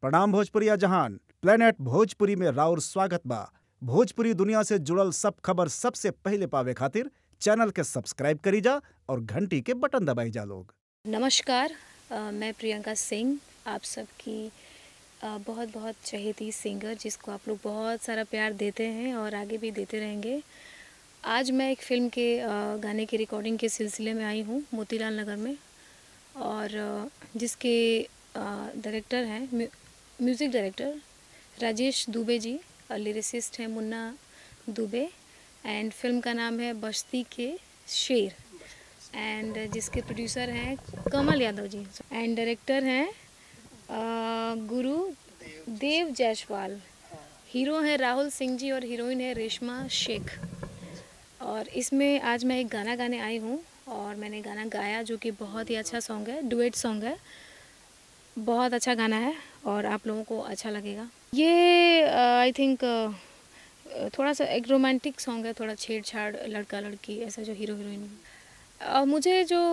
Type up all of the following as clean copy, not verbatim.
प्रणाम भोजपुरिया जहान। प्लेनेट भोजपुरी में राउर स्वागत बा। भोजपुरी दुनिया से जुड़ल सब खबर सबसे पहले पावे खातिर चैनल के सब्सक्राइब करी जा और घंटी के बटन दबाई जा लोग। नमस्कार, मैं प्रियंका सिंह, आप सबकी बहुत बहुत चहेती सिंगर जिसको आप लोग बहुत सारा प्यार देते हैं और आगे भी देते रहेंगे। आज मैं एक फ़िल्म के गाने की रिकॉर्डिंग के सिलसिले में आई हूँ मोतीलाल नगर में, और जिसके डायरेक्टर हैं म्यूज़िक डायरेक्टर राजेश दुबे जी, और लिरिसिस्ट हैं मुन्ना दुबे, एंड फिल्म का नाम है बस्ती के शेर, एंड जिसके प्रोड्यूसर हैं कमल यादव जी, एंड डायरेक्टर हैं गुरु देव जायसवाल। हीरो हैं राहुल सिंह जी और हीरोइन है रेशमा शेख। और इसमें आज मैं एक गाना गाने आई हूँ और मैंने गाना गाया जो कि बहुत ही अच्छा सॉन्ग है, डुएट सॉन्ग है, बहुत अच्छा गाना है और आप लोगों को अच्छा लगेगा। ये आई थिंक थोड़ा सा एक रोमांटिक सॉन्ग है, थोड़ा छेड़छाड़ लड़का लड़की ऐसा जो हीरो हीरोइन। मुझे जो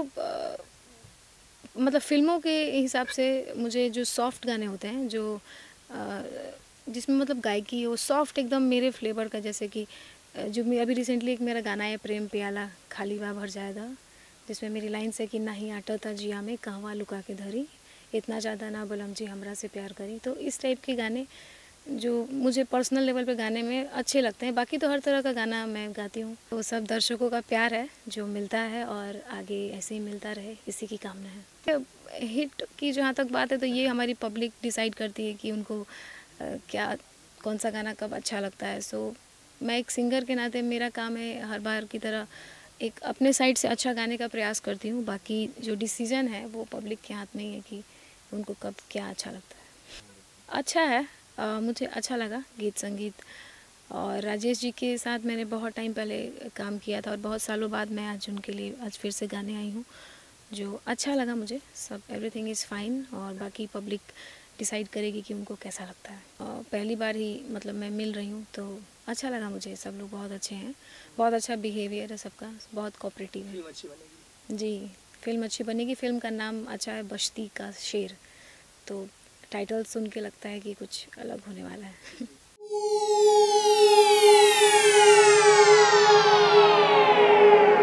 मतलब फिल्मों के हिसाब से मुझे जो सॉफ्ट गाने होते हैं, जो जिसमें मतलब गायकी हो सॉफ्ट एकदम मेरे फ्लेवर का, जैसे कि जो मैं अभी रिसेंटली एक मेरा गाना है प्रेम प्याला खाली बा भर जाएगा, जिसमें मेरी लाइन्स है कि नहीं आटा था जिया में कहवा लुका के धरी, इतना ज़्यादा ना बलम जी हमरा से प्यार करी। तो इस टाइप के गाने जो मुझे पर्सनल लेवल पे गाने में अच्छे लगते हैं। बाकी तो हर तरह का गाना मैं गाती हूँ। तो सब दर्शकों का प्यार है जो मिलता है और आगे ऐसे ही मिलता रहे, इसी की कामना है। हिट की जहाँ तक बात है तो ये हमारी पब्लिक डिसाइड करती है कि उनको क्या कौन सा गाना कब अच्छा लगता है। सो मैं एक सिंगर के नाते मेरा काम है हर बार की तरह एक अपने साइड से अच्छा गाने का प्रयास करती हूँ। बाकी जो डिसीज़न है वो पब्लिक के हाथ में ही है कि उनको कब क्या अच्छा लगता है। अच्छा है, मुझे अच्छा लगा गीत संगीत, और राजेश जी के साथ मैंने बहुत टाइम पहले काम किया था और बहुत सालों बाद मैं आज उनके लिए आज फिर से गाने आई हूँ, जो अच्छा लगा मुझे। सब एवरीथिंग इज़ फाइन और बाकी पब्लिक डिसाइड करेगी कि उनको कैसा लगता है। और पहली बार ही मतलब मैं मिल रही हूँ तो अच्छा लगा मुझे। सब लोग बहुत अच्छे हैं, बहुत अच्छा बिहेवियर है सबका, बहुत कोऑपरेटिव है। जी, फिल्म अच्छी बनेगी। फिल्म का नाम अच्छा है, बस्ती का शेर, तो टाइटल सुन के लगता है कि कुछ अलग होने वाला है।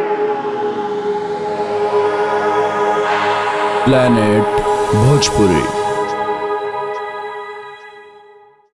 प्लेनेट भोजपुरी।